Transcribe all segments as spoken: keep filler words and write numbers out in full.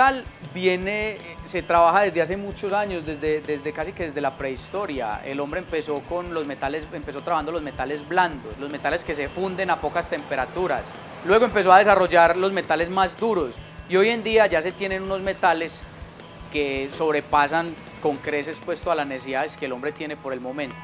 metal viene, se trabaja desde hace muchos años, desde, desde casi que desde la prehistoria. El hombre empezó con los metales, empezó trabajando los metales blandos, los metales que se funden a pocas temperaturas. Luego empezó a desarrollar los metales más duros y hoy en día ya se tienen unos metales que sobrepasan con creces pues todas las necesidades que el hombre tiene por el momento.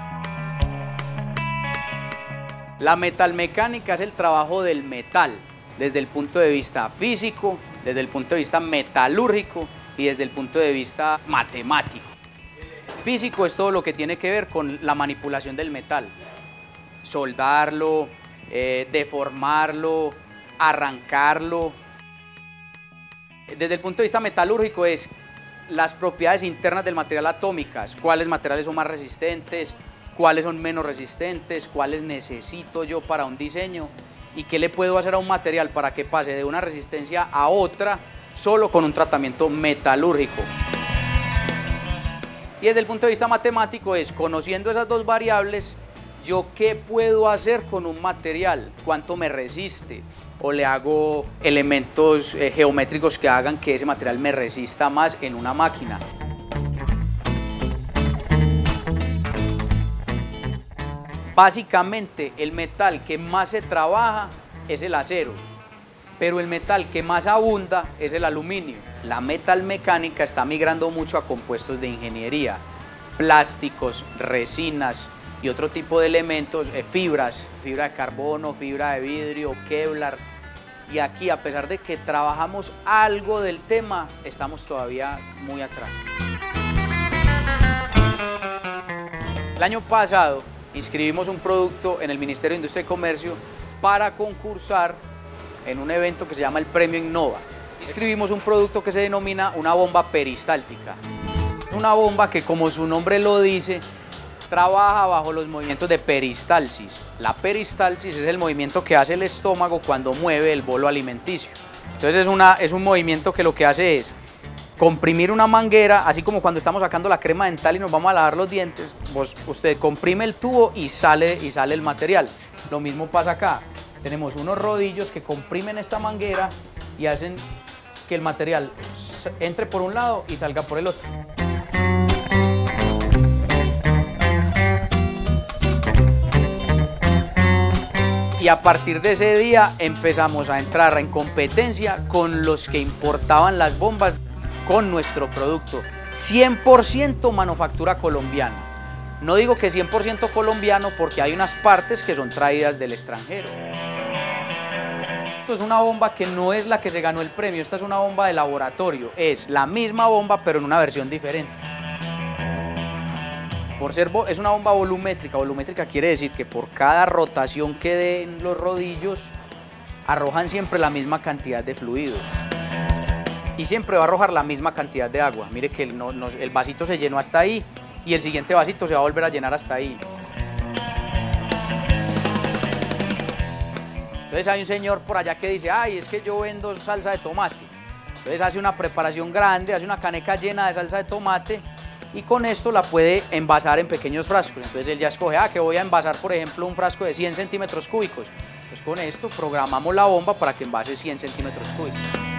La metalmecánica es el trabajo del metal desde el punto de vista físico, desde el punto de vista metalúrgico y desde el punto de vista matemático. Físico es todo lo que tiene que ver con la manipulación del metal, soldarlo, eh, deformarlo, arrancarlo. Desde el punto de vista metalúrgico es las propiedades internas del material atómicas, cuáles materiales son más resistentes, cuáles son menos resistentes, cuáles necesito yo para un diseño y qué le puedo hacer a un material para que pase de una resistencia a otra solo con un tratamiento metalúrgico. Y desde el punto de vista matemático es, conociendo esas dos variables, yo qué puedo hacer con un material, cuánto me resiste, o le hago elementos eh, geométricos que hagan que ese material me resista más en una máquina. Básicamente el metal que más se trabaja es el acero, pero el metal que más abunda es el aluminio. La metalmecánica está migrando mucho a compuestos de ingeniería, plásticos, resinas y otro tipo de elementos, eh, fibras, fibra de carbono, fibra de vidrio, Kevlar. Y aquí, a pesar de que trabajamos algo del tema, estamos todavía muy atrás. El año pasado inscribimos un producto en el Ministerio de Industria y Comercio para concursar en un evento que se llama el Premio Innova. Inscribimos un producto que se denomina una bomba peristáltica. Una bomba que, como su nombre lo dice, trabaja bajo los movimientos de peristalsis. La peristalsis es el movimiento que hace el estómago cuando mueve el bolo alimenticio. Entonces es, una, es un movimiento que lo que hace es comprimir una manguera, así como cuando estamos sacando la crema dental y nos vamos a lavar los dientes, pues usted comprime el tubo y sale, y sale el material. Lo mismo pasa acá. Tenemos unos rodillos que comprimen esta manguera y hacen que el material entre por un lado y salga por el otro. Y a partir de ese día empezamos a entrar en competencia con los que importaban las bombas con nuestro producto. cien por ciento manufactura colombiana. No digo que cien por ciento colombiano porque hay unas partes que son traídas del extranjero. Esto es una bomba que no es la que se ganó el premio, esta es una bomba de laboratorio. Es la misma bomba pero en una versión diferente. Por ser, es una bomba volumétrica. Volumétrica quiere decir que por cada rotación que den los rodillos arrojan siempre la misma cantidad de fluido. Y siempre va a arrojar la misma cantidad de agua. Mire que el, no, no, el vasito se llenó hasta ahí y el siguiente vasito se va a volver a llenar hasta ahí. Entonces hay un señor por allá que dice, ay, es que yo vendo salsa de tomate. Entonces hace una preparación grande, hace una caneca llena de salsa de tomate y con esto la puede envasar en pequeños frascos. Entonces él ya escoge, ah, que voy a envasar, por ejemplo, un frasco de cien centímetros cúbicos. Pues con esto programamos la bomba para que envase cien centímetros cúbicos.